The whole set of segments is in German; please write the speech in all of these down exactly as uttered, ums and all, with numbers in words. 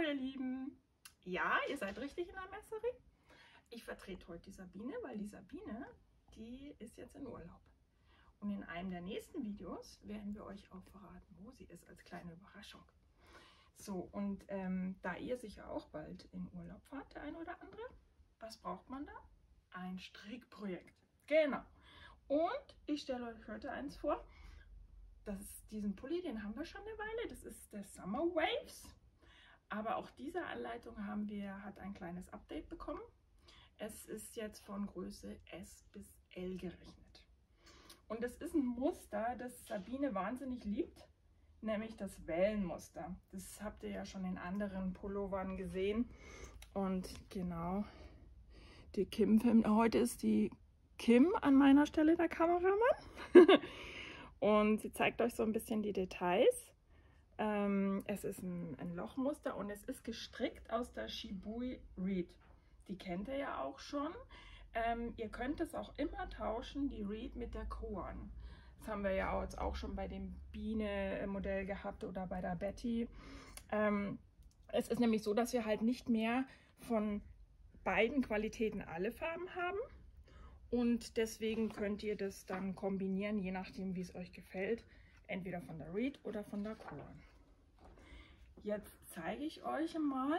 ihr Lieben! Ja, ihr seid richtig in der Messerie. Ich vertrete heute die Sabine, weil die Sabine, die ist jetzt in Urlaub. Und in einem der nächsten Videos werden wir euch auch verraten, wo sie ist, als kleine Überraschung. So, und ähm, da ihr sicher auch bald in Urlaub fahrt, der ein oder andere, was braucht man da? Ein Strickprojekt. Genau. Und ich stelle euch heute eins vor. Das ist diesen Pulli, den haben wir schon eine Weile. Das ist der Summer Waves. Aber auch diese Anleitung haben wir, hat ein kleines Update bekommen. Es ist jetzt von Größe S bis L gerechnet. Und es ist ein Muster, das Sabine wahnsinnig liebt, nämlich das Wellenmuster. Das habt ihr ja schon in anderen Pullovern gesehen. Und genau, die Kim filmt. Heute ist die Kim an meiner Stelle der Kameramann. Und sie zeigt euch so ein bisschen die Details. Ähm, es ist ein, ein Lochmuster und es ist gestrickt aus der Shibui Reed. Die kennt ihr ja auch schon. Ähm, ihr könnt es auch immer tauschen, die Reed mit der Koan. Das haben wir ja jetzt auch schon bei dem Biene-Modell gehabt oder bei der Betty. Ähm, es ist nämlich so, dass wir halt nicht mehr von beiden Qualitäten alle Farben haben. Und deswegen könnt ihr das dann kombinieren, je nachdem, wie es euch gefällt. Entweder von der Reed oder von der Koan. Jetzt zeige ich euch mal,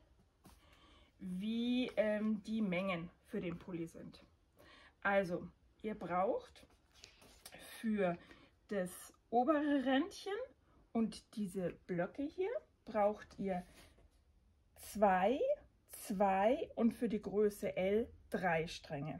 wie ähm, die Mengen für den Pulli sind. Also, ihr braucht für das obere Rändchen und diese Blöcke hier, braucht ihr zwei, zwei und für die Größe L drei Stränge.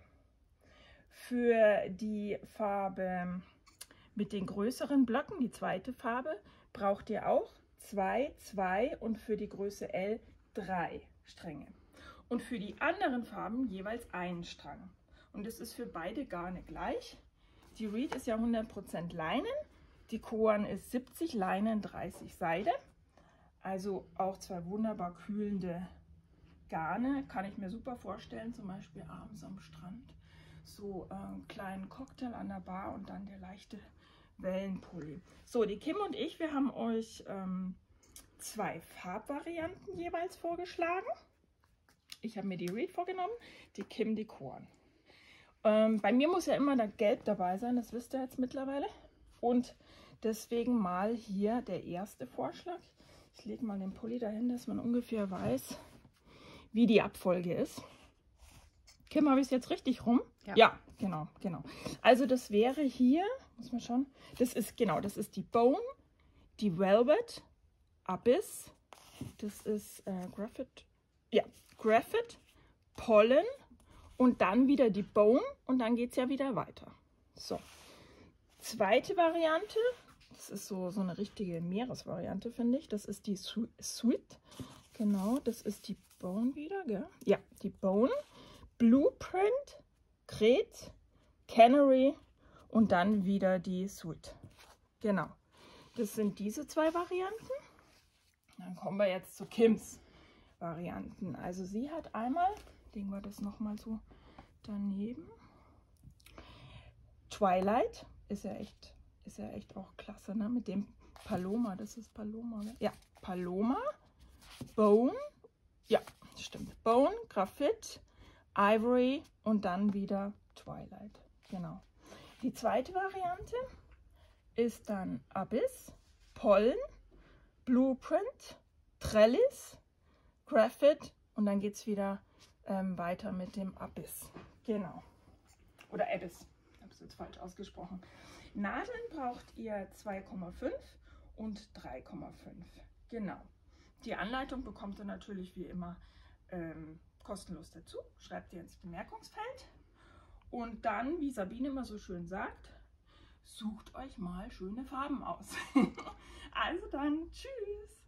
Für die Farbe mit den größeren Blöcken, die zweite Farbe, braucht ihr auch zwei, zwei und für die Größe L drei Stränge. Und für die anderen Farben jeweils einen Strang. Und das ist für beide Garne gleich. Die Reed ist ja hundert Prozent Leinen, die Koan ist siebzig Leinen, dreißig Seide. Also auch zwei wunderbar kühlende Garne, kann ich mir super vorstellen, zum Beispiel abends am Strand. So äh, einen kleinen Cocktail an der Bar und dann der leichte Wellenpulli. So, die Kim und ich, wir haben euch ähm, zwei Farbvarianten jeweils vorgeschlagen. Ich habe mir die Reed vorgenommen, die Kim die Koan. Ähm, bei mir muss ja immer das Gelb dabei sein, das wisst ihr jetzt mittlerweile. Und deswegen mal hier der erste Vorschlag. Ich lege mal den Pulli dahin, dass man ungefähr weiß, wie die Abfolge ist. Kim, habe ich es jetzt richtig rum? Ja. Ja, genau, genau. Also das wäre hier, muss man schauen, das ist, genau, das ist die Bone, die Velvet, Abyss, das ist äh, Graphite, ja, Graphite, Pollen und dann wieder die Bone und dann geht es ja wieder weiter. So, zweite Variante, das ist so, so eine richtige Meeresvariante, finde ich, das ist die Sweet, genau, das ist die Bone wieder, gell? Ja, die Bone. Blueprint, Kret, Canary und dann wieder die Sweet. Genau, das sind diese zwei Varianten. Dann kommen wir jetzt zu Kims Varianten. Also sie hat einmal, legen wir das nochmal so daneben. Twilight ist ja echt, ist ja echt auch klasse, ne? Mit dem Paloma, das ist Paloma, ne? Ja, Paloma, Bone, ja, stimmt, Bone, Graphit, Ivory und dann wieder Twilight. Genau. Die zweite Variante ist dann Abyss, Pollen, Blueprint, Trellis, Graphite und dann geht es wieder ähm, weiter mit dem Abyss. Genau. Oder Abyss. Ich habe es jetzt falsch ausgesprochen. Nadeln braucht ihr zwei Komma fünf und drei Komma fünf. Genau. Die Anleitung bekommt ihr natürlich wie immer ähm, kostenlos dazu, schreibt ihr ins Bemerkungsfeld und dann, wie Sabine immer so schön sagt, sucht euch mal schöne Farben aus. Also dann, tschüss!